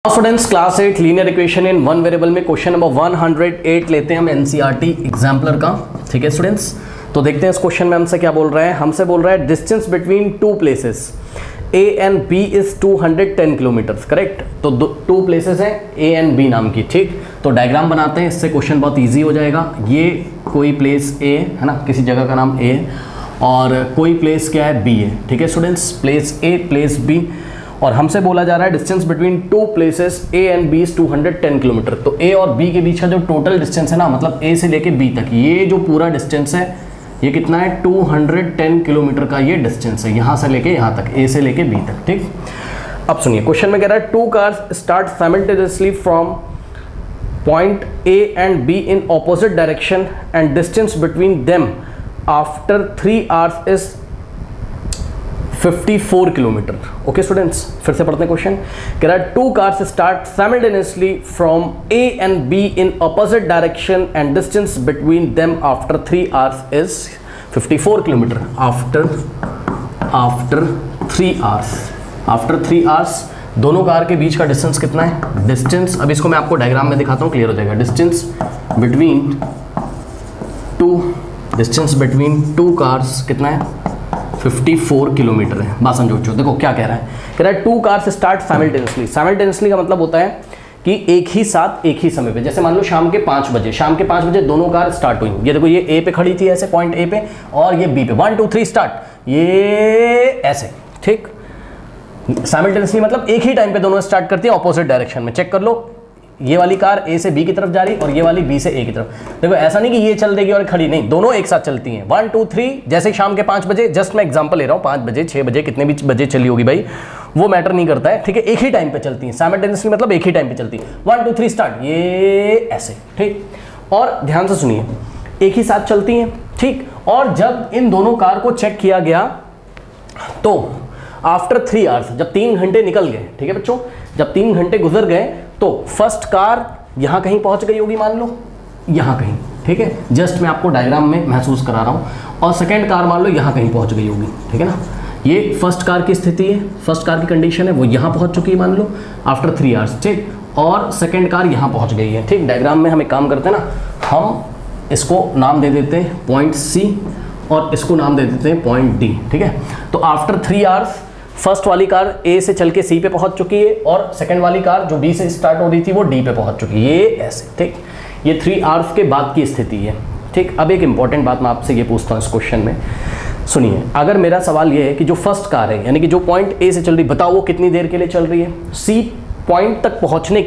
Students class 8 linear equation in one variable में question number 108 लेते हैं हम एनसीईआरटी एग्जाम्पलर का। ठीक है स्टूडेंट्स, तो देखते हैं इस क्वेश्चन में हमसे क्या बोल रहा है। हमसे बोल रहा है distance between two places A and B is 210 kilometres. Correct, तो टू प्लेसेस हैं ए एंड बी नाम की। ठीक, तो डायग्राम बनाते हैं, इससे क्वेश्चन बहुत ईजी हो जाएगा। ये कोई प्लेस ए है ना, किसी जगह का नाम ए है, और कोई प्लेस क्या है, बी है। ठीक है students, place A place B, और हमसे बोला जा रहा है distance between two places A and B is 210 kilometre. तो ए और बी के बीच का जो टोटल डिस्टेंस है ना, मतलब ए से लेके बी तक, ये जो पूरा डिस्टेंस है ये कितना है, 210 किलोमीटर का ये डिस्टेंस है, यहाँ से लेके यहाँ तक, ए से लेके बी तक। ठीक, अब सुनिए क्वेश्चन में कह रहा है two cars start simultaneously from point A and B in opposite direction and distance between them after 3 hours is 54 kilometre. Okay students, फिर से पढ़ते हैं क्वेश्चन। कह रहा है two cars start simultaneously from A and B in opposite direction and distance between them after 3 hours is 54 kilometre. After 3 hours दोनों car के बीच का डिस्टेंस कितना है, डिस्टेंस, अब इसको मैं आपको डायग्राम में दिखाता हूँ, क्लियर हो जाएगा। डिस्टेंस बिटवीन टू कार्स कितना है, 54 किलोमीटर है। बात समझो, देखो क्या कह रहा है। कह रहा है two cars start simultaneously. Simultaneously का मतलब होता है कि एक ही साथ एक ही समय पे, जैसे मान लो शाम के 5 बजे दोनों कार स्टार्ट हुई। ये देखो, ये ए पे खड़ी थी ऐसे पॉइंट ए पे, और ये बी पे, 1 2 3 स्टार्ट, ये ऐसे। ठीक, साइमल्टेनियसली मतलब एक ही टाइम पे दोनों स्टार्ट करती है ऑपोजिट डायरेक्शन में। चेक कर लो, ये वाली कार ए से बी की तरफ जा रही और ये वाली बी से ए की तरफ। देखो ऐसा नहीं कि ये चल देगी और खड़ी, नहीं, दोनों एक साथ चलती हैं। 1 2 3, जैसे शाम के 5 बजे, जस्ट मैं एग्जांपल ले रहा हूँ, 5 बजे 6 बजे कितने भी बजे चली होगी भाई, वो मैटर नहीं करता है। ठीक है, एक ही टाइम पे चलती हैं साइमल्टेनियसली, मतलब एक ही टाइम पे चलती है। 1 2 3 स्टार्ट, ये ऐसे। ठीक, और ध्यान से सुनिए, एक ही साथ चलती हैं। ठीक, और जब इन दोनों कार को चेक किया गया तो आफ्टर 3 आवर्स, जब 3 घंटे निकल गए, ठीक है बच्चों, जब 3 घंटे गुजर गए तो फर्स्ट कार यहां कहीं पहुंच गई होगी, मान लो यहां कहीं। ठीक है, जस्ट मैं आपको डायग्राम में महसूस करा रहा हूं, और सेकंड कार मान लो यहां कहीं पहुंच गई होगी। ठीक है ना, ये फर्स्ट कार की स्थिति है, फर्स्ट कार की कंडीशन है, वो यहां पहुंच चुकी है मान लो आफ्टर 3 आवर्स। ठीक, और सेकंड कार यहां पहुंच गई है। ठीक, डायग्राम में हम एक काम करते हैं ना, हम इसको नाम दे देते हैं पॉइंट सी और इसको नाम दे देते हैं पॉइंट डी। ठीक है, तो आफ्टर 3 आवर्स फर्स्ट वाली कार ए से चल के सी पे पहुंच चुकी है, और सेकंड वाली कार जो बी से स्टार्ट हो रही थी वो डी पे पहुंच चुकी है, ये ऐसे। ठीक, ये 3 आवर्स के बाद की स्थिति है। ठीक, अब एक इंपॉर्टेंट बात मैं आपसे ये पूछता हूँ इस क्वेश्चन में, सुनिए। अगर मेरा सवाल ये है कि जो फर्स्ट कार है, यानी कि जो पॉइंट ए से चल रही, बताओ वो कितनी देर के लिए चल रही है। सी पॉइंट तक पहुंचने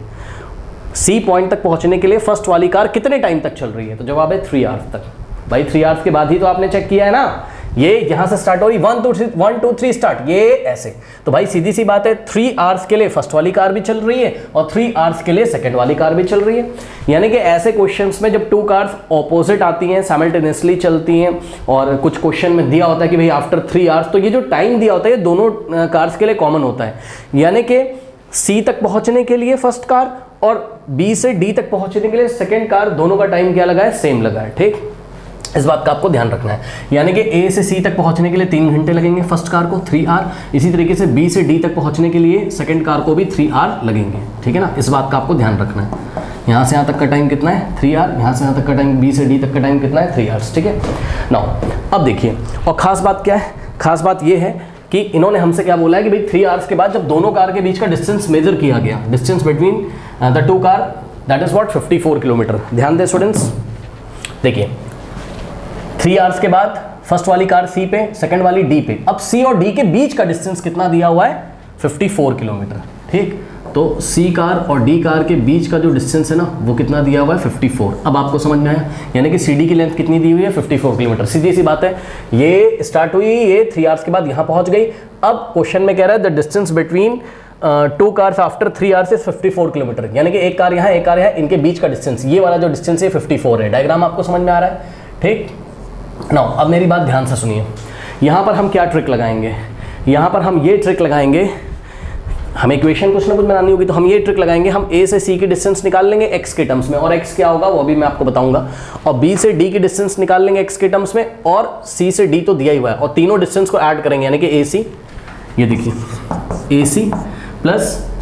के लिए फर्स्ट वाली कार कितने टाइम तक चल रही है, तो जवाब है 3 आवर्स तक। भाई 3 आवर्स के बाद ही तो आपने चेक किया है ना, ये यहां से स्टार्ट हो रही, 1 2 3 स्टार्ट, ये ऐसे। तो भाई सीधी सी बात है, 3 आवर्स के लिए फर्स्ट वाली कार भी चल रही है और 3 आवर्स के लिए सेकंड वाली कार भी चल रही है। यानी कि ऐसे क्वेश्चंस में जब टू कार्स ऑपोजिट आती हैं, साइमल्टेनियसली चलती हैं, और कुछ क्वेश्चन में दिया होता है कि भाई आफ्टर 3 आवर्स, तो ये जो टाइम दिया होता है ये दोनों कार्स के लिए कॉमन होता है। यानी कि सी तक पहुंचने के लिए फर्स्ट कार और बी से डी तक पहुंचने के लिए सेकेंड कार, दोनों का टाइम क्या लगा है, सेम लगा है। ठीक, इस बात का आपको ध्यान रखना है। यानी कि ए से सी तक पहुंचने के लिए 3 घंटे लगेंगे फर्स्ट कार को, 3 आवर। इसी तरीके से बी से डी तक पहुंचने के लिए सेकंड कार को भी 3 आवर लगेंगे। ठीक है ना, इस बात का आपको ध्यान रखना है। यहाँ से यहाँ तक का टाइम कितना है, 3 आवर। यहाँ से यहाँ तक का टाइम, बी से डी तक का टाइम कितना है, 3 आवर्स। ठीक है, नाउ अब देखिए, और खास बात क्या है, खास बात ये है कि इन्होंने हमसे क्या बोला है कि भाई 3 आवर्स के बाद जब दोनों कार के बीच का डिस्टेंस मेजर किया गया, distance between the two car, that is what, 54 kilometre. ध्यान दें स्टूडेंट्स, देखिए 3 आवर्स के बाद फर्स्ट वाली कार सी पे, सेकंड वाली डी पे। अब सी और डी के बीच का डिस्टेंस कितना दिया हुआ है, 54 किलोमीटर। ठीक, तो सी कार और डी कार के बीच का जो डिस्टेंस है ना, वो कितना दिया हुआ है, 54। अब आपको समझ में आया, यानी कि सी डी की लेंथ कितनी दी हुई है, 54 किलोमीटर। सीधी सी बात है, ये स्टार्ट हुई, ये 3 आवर्स के बाद यहाँ पहुँच गई। अब क्वेश्चन में कह रहा है the distance between two cars after 3 hours is 54 kilometre. यानी कि एक कार यहाँ एक कार यहाँ, इनके बीच का डिस्टेंस, ये वाला जो डिस्टेंस है 54 है। डायग्राम आपको समझ में आ रहा है। ठीक, नाउ अब मेरी बात ध्यान से सुनिए, यहाँ पर हम क्या ट्रिक लगाएंगे, यहाँ पर हम ये ट्रिक लगाएंगे, हमें इक्वेशन कुछ ना कुछ बनानी होगी, तो हम ये ट्रिक लगाएंगे, हम ए से सी की डिस्टेंस निकाल लेंगे एक्स के टर्म्स में, और एक्स क्या होगा वो अभी मैं आपको बताऊंगा, और बी से डी की डिस्टेंस निकाल लेंगे एक्स के टर्म्स में, और सी से डी तो दिया ही हुआ है, और तीनों डिस्टेंस को ऐड करेंगे, यानी कि ए सी, ये देखिए ए सी प्लस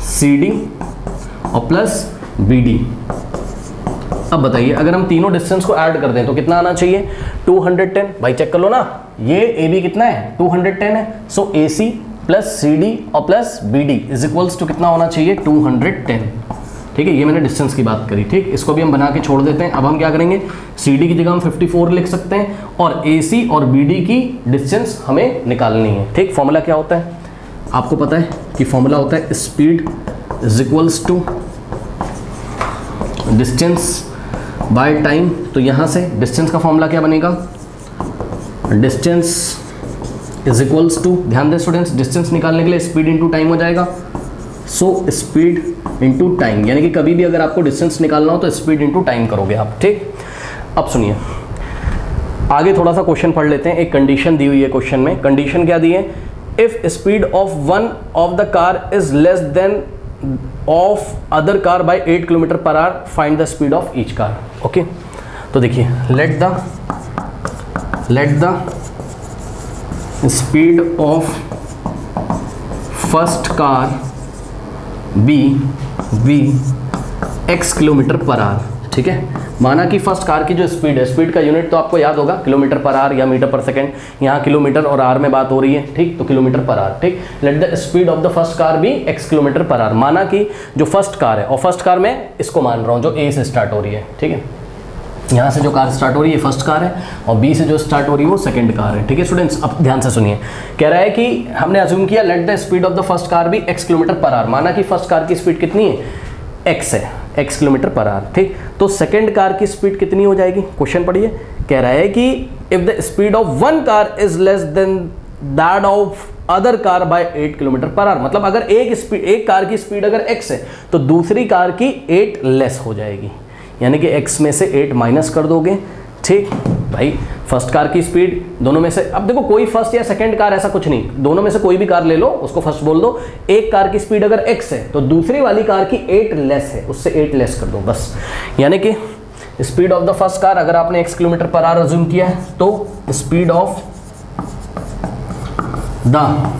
CD और प्लस BD। अब बताइए अगर हम तीनों डिस्टेंस को ऐड कर दें तो कितना आना चाहिए? 210। भाई चेक कर लो ना, ये AB कितना है? 210 है। सो AC प्लस CD और plus BD is equals to कितना होना चाहिए? 210। ठीक है, ये मैंने डिस्टेंस की बात करी। ठीक, इसको भी हम बना के छोड़ देते हैं। अब हम क्या करेंगे, CD की जगह हम 54 लिख सकते हैं और AC और BD की डिस्टेंस हमें निकालनी है। ठीक, फॉर्मूला क्या होता है आपको पता है कि फॉर्मूला होता है speed is equals to distance by time. तो यहाँ से डिस्टेंस का फॉर्मूला क्या बनेगा? डिस्टेंस इज इक्वल्स टू, ध्यान दें स्टूडेंट्स, डिस्टेंस निकालने के लिए स्पीड इनटू टाइम हो जाएगा। सो स्पीड इनटू टाइम, यानी कि कभी भी अगर आपको डिस्टेंस निकालना हो तो स्पीड इनटू टाइम करोगे आप। ठीक, अब सुनिए आगे थोड़ा सा क्वेश्चन पढ़ लेते हैं। एक कंडीशन दी हुई है क्वेश्चन में। कंडीशन क्या दी है? If speed of one of the car is less than of other car by 8 kilometre per hour, find the speed of each car. Okay, तो देखिए let the speed of first car be x kilometre per hour. ठीक है, माना कि first car की जो speed है, speed का यूनिट तो आपको याद होगा किलोमीटर पर आवर या मीटर पर सेकंड, यहाँ किलोमीटर और आर में बात हो रही है। ठीक, तो किलोमीटर पर आवर। ठीक, let the speed of the first car be x kilometre per hour. माना कि जो फर्स्ट कार है, और फर्स्ट कार मैं इसको मान रहा हूँ जो A से स्टार्ट हो रही है। ठीक है, यहाँ से जो कार स्टार्ट हो रही है फर्स्ट कार है और B से जो स्टार्ट हो रही है वो सेकंड कार है। ठीक है स्टूडेंट्स, अब ध्यान से सुनिए। कह रहा है कि हमने अज्यूम किया let the speed of the first car be x kilometre per hour. माना कि फर्स्ट कार की स्पीड कितनी है? x है, x किलोमीटर पर आवर। ठीक, तो सेकंड कार की स्पीड कितनी हो जाएगी? क्वेश्चन पढ़िए, कह रहा है कि if the speed of one car is less than that of other car by 8 kilometre per hour. मतलब अगर एक कार की स्पीड अगर x है तो दूसरी कार की 8 लेस हो जाएगी, यानी कि x में से 8 माइनस कर दोगे। ठीक भाई, फर्स्ट कार की स्पीड दोनों में से, अब देखो कोई फर्स्ट या सेकंड कार ऐसा कुछ नहीं, दोनों में से कोई भी कार ले लो, उसको फर्स्ट बोल दो। एक कार की स्पीड अगर x है तो दूसरी वाली कार की 8 लेस है, उससे 8 लेस कर दो बस। यानी कि speed of the first car अगर आपने x kilometre per hour assume किया है तो speed of the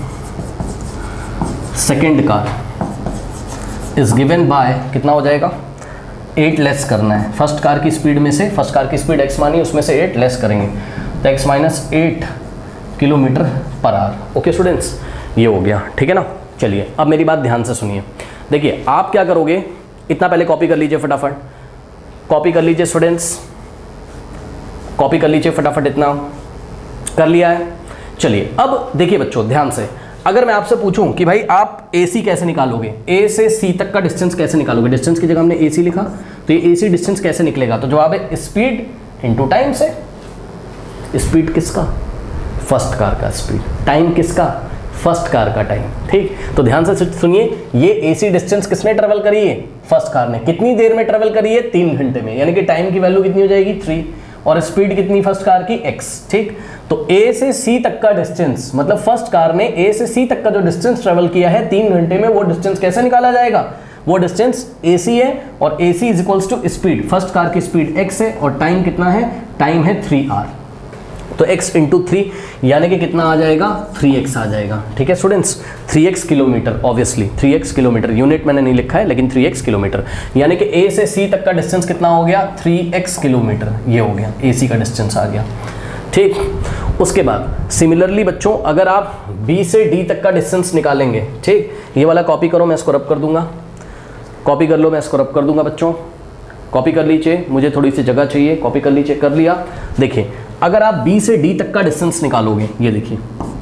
second car is given by कितना हो जाएगा? 8 लेस करना है। फर्स्ट कार की स्पीड में से, फर्स्ट कार की स्पीड x मानी, उसमें से 8 लेस करेंगे तो x minus 8 kilometre per hour. Okay students, ये हो गया। ठीक है ना, चलिए अब मेरी बात ध्यान से सुनिए। देखिए आप क्या करोगे, इतना पहले कॉपी कर लीजिए फटाफट, कॉपी कर लीजिए स्टूडेंट्स, कॉपी कर लीजिए फटाफट। इतना कर लिया है? चलिए अब देखिए बच्चों ध्यान से, अगर मैं आपसे पूछूं कि भाई आप AC कैसे निकालोगे, A से C तक का डिस्टेंस कैसे निकालोगे, डिस्टेंस की जगह हमने AC लिखा तो ये AC डिस्टेंस कैसे निकलेगा? तो जवाब है स्पीड इनटू टाइम से। स्पीड किसका? फर्स्ट कार का स्पीड। टाइम किसका? फर्स्ट कार का टाइम। ठीक, तो ध्यान से सुनिए, ये AC डिस्टेंस किसने ट्रेवल करी है? फर्स्ट कार ने। कितनी देर में ट्रेवल करी है? 3 घंटे में, यानी कि टाइम की वैल्यू कितनी हो जाएगी? 3, और स्पीड कितनी फर्स्ट कार की? x। ठीक, तो A से C तक का डिस्टेंस, मतलब फर्स्ट कार ने A से C तक का जो डिस्टेंस ट्रेवल किया है 3 घंटे में, वो डिस्टेंस कैसे निकाला जाएगा? वो डिस्टेंस AC है और AC is equals to speed, first car की स्पीड x है और टाइम कितना है? टाइम है 3r, तो x इंटू 3 यानी कि कितना आ जाएगा? 3x आ जाएगा। ठीक है students, 3x kilometre, obviously 3x kilometre, unit मैंने नहीं लिखा है लेकिन 3x किलोमीटर, यानी कि A से C तक का डिस्टेंस कितना हो गया? 3x किलोमीटर, ये हो गया, AC का डिस्टेंस आ गया। ठीक, उसके बाद सिमिलरली बच्चों अगर आप B से D तक का डिस्टेंस निकालेंगे, ठीक, ये वाला कॉपी करो, मैं इसको रब कर दूंगा, कॉपी कर लो, मैं इसको रब कर दूंगा बच्चों, कॉपी कर लीजिए, मुझे थोड़ी सी जगह चाहिए, कॉपी कर लीजिए, कर लिया। देखिए अगर आप B से D तक का डिस्टेंस निकालोगे, ये देखिए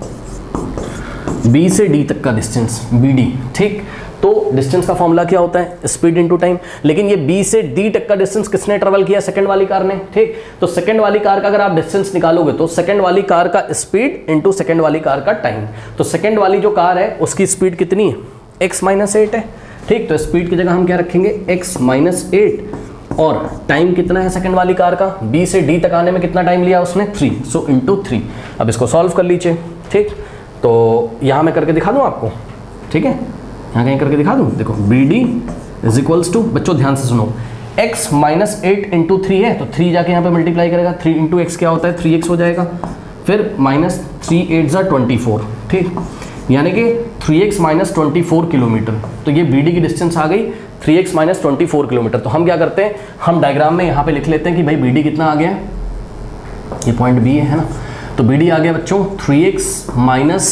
B से D तक का डिस्टेंस BD, ठीक, तो डिस्टेंस का फॉर्मूला क्या होता है? Speed into time. लेकिन ये B से D तक का डिस्टेंस किसने ट्रेवल किया? सेकंड वाली कार ने। ठीक, तो सेकंड वाली कार का अगर आप डिस्टेंस निकालोगे तो सेकंड वाली कार का स्पीड इनटू सेकंड वाली कार का टाइम। तो सेकंड वाली जो कार है उसकी स्पीड कितनी है? x माइनस 8 है। ठीक, तो स्पीड की जगह हम क्या रखेंगे? x माइनस 8, और टाइम कितना है सेकंड वाली कार का? B से D तक आने में कितना टाइम लिया उसने? 3, सो इंटू 3। अब इसको सॉल्व कर लीजिए। ठीक, तो यहाँ मैं करके दिखा दूँ आपको, ठीक है, यहाँ कहीं करके दिखा दूँ। देखो BD इज इक्वल्स टू, बच्चों ध्यान से सुनो, x माइनस 8 इंटू 3 है तो 3 जाके यहाँ पे मल्टीप्लाई करेगा, 3 इंटू एक्स क्या होता है? 3x हो जाएगा, फिर माइनस 3 8 ज़ा 24। ठीक, यानी कि 3x माइनस 24 किलोमीटर। तो ये BD की डिस्टेंस आ गई 3x माइनस 24 किलोमीटर। तो हम क्या करते हैं, हम डायग्राम में यहाँ पे लिख लेते हैं कि भाई BD कितना आ गया, ये पॉइंट B है ना, तो BD आ गया बच्चों 3x minus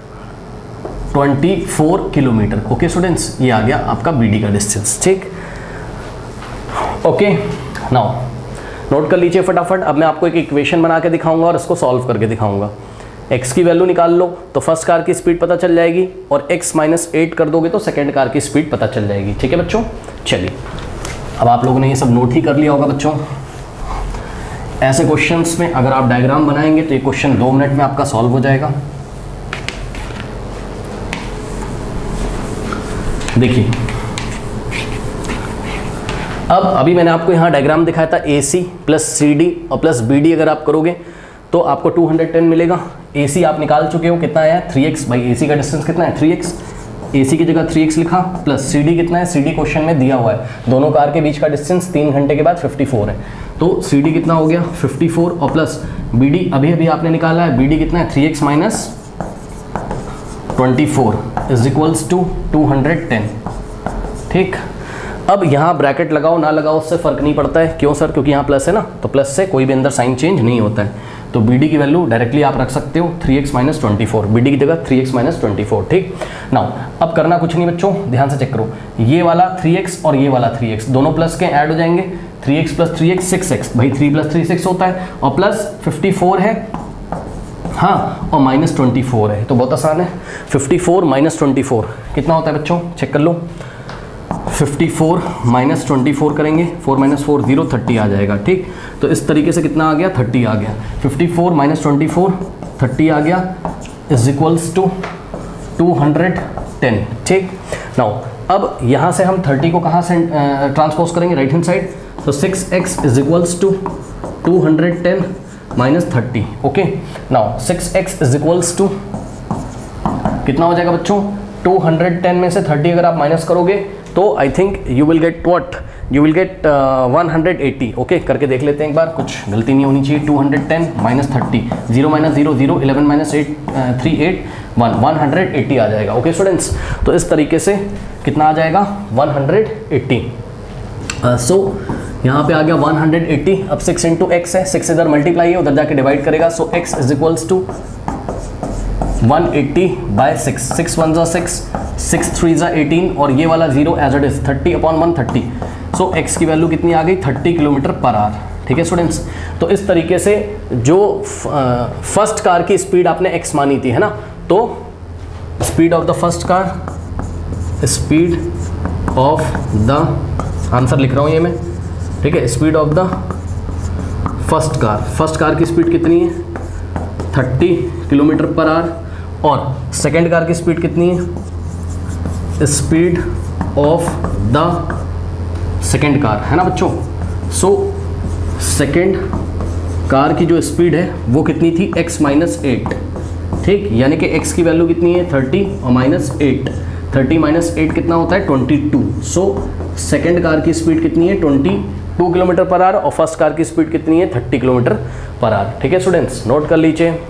24 kilometre. Okay students, ये आ गया आपका BD का डिस्टेंस। ठीक, ओके, नाउ नोट कर लीजिए फटाफट। अब मैं आपको एक इक्वेशन बना के दिखाऊंगा और इसको सॉल्व करके दिखाऊंगा। x की वैल्यू निकाल लो तो फर्स्ट कार की स्पीड पता चल जाएगी, और x माइनस 8 कर दोगे तो सेकेंड कार की स्पीड पता चल जाएगी। ठीक है बच्चों, चलिए अब आप लोगों ने ये सब नोट ही कर लिया होगा बच्चों। ऐसे क्वेश्चंस में अगर आप डायग्राम बनाएंगे तो ये क्वेश्चन 2 मिनट में आपका सॉल्व हो जाएगा। देखिए, अब अभी मैंने आपको यहाँ डायग्राम दिखाया था AC प्लस CD और प्लस BD अगर आप करोगे तो आपको 210 मिलेगा। AC आप निकाल चुके हो, कितना आया 3x, भाई AC का डिस्टेंस कितना है 3x, AC की जगह 3x लिखा, प्लस CD कितना है, CD क्वेश्चन में दिया हुआ है, दोनों कार के बीच का डिस्टेंस 3 घंटे के बाद 54 है, तो CD कितना हो गया 54, और प्लस BD अभी अभी आपने निकाला है, BD कितना है 3x minus 24 is equals to 210। ठीक, अब यहाँ ब्रैकेट लगाओ ना लगाओ उससे फ़र्क नहीं पड़ता है। क्यों सर? क्योंकि यहाँ प्लस है ना, तो प्लस से कोई भी अंदर साइन चेंज नहीं होता है। तो BD की वैल्यू डायरेक्टली आप रख सकते हो 3x माइनस 24, BD की जगह 3x माइनस 24। ठीक, नाउ अब करना कुछ नहीं बच्चों, ध्यान से चेक करो, ये वाला 3x और ये वाला 3x दोनों प्लस के ऐड हो जाएंगे, 3x प्लस 3x 6x, भाई 3 प्लस 3 6 होता है, और प्लस 54 है, हाँ, और माइनस 24 है, तो बहुत आसान है। 54 माइनस 24 कितना होता है बच्चों, चेक कर लो। 54 माइनस 24 करेंगे, 4 माइनस 4 0, 30 आ जाएगा। ठीक, तो इस तरीके से कितना आ गया 30 आ गया। 54 माइनस 24 30 आ गया इज इक्वल्स टू 210। ठीक, नाउ अब यहाँ से हम 30 को कहाँ से ट्रांसपोज करेंगे, राइट हैंड साइड, तो 6x is equals to 210 minus 30। Okay, now 6x is equals to कितना हो जाएगा बच्चों, 210 में से 30 अगर आप माइनस करोगे तो I think you will get what, you will get 180। Okay, करके देख लेते हैं एक बार, कुछ गलती नहीं होनी चाहिए। 210 माइनस 30, 0 माइनस 0 0, 11 माइनस 8 3 8 1, 180 आ जाएगा। ओके स्टूडेंट्स, तो इस तरीके से कितना आ जाएगा 180। सो यहाँ पे आ गया 180। अब 6 इंटू एक्स है, 6 इधर मल्टीप्लाई है, उधर जाके डिवाइड करेगा, so x is equals to 180 by 6, 6 1 6, 6 3 18, और ये वाला 0 as it is 30 upon 130। So x की वैल्यू कितनी आ गई 30 किलोमीटर पर आवर। ठीक है स्टूडेंट्स, तो इस तरीके से जो फर्स्ट कार की स्पीड आपने x मानी थी, है ना, तो speed of the first car, speed of the, answer लिख रहा हूँ ये मैं, ठीक है, speed of the first car की स्पीड कितनी है 30 किलोमीटर पर आवर, और सेकेंड कार की स्पीड कितनी है, speed of the second car, है ना बच्चों। सो सेकेंड कार की जो स्पीड है वो कितनी थी x माइनस 8। ठीक, यानी कि x की वैल्यू कितनी है 30 और माइनस 8, 30 माइनस 8 कितना होता है 22। सो सेकेंड कार की स्पीड कितनी है 22 किलोमीटर पर आवर, और फर्स्ट कार की स्पीड कितनी है 30 किलोमीटर पर आवर। ठीक है स्टूडेंट्स, नोट कर लीजिए।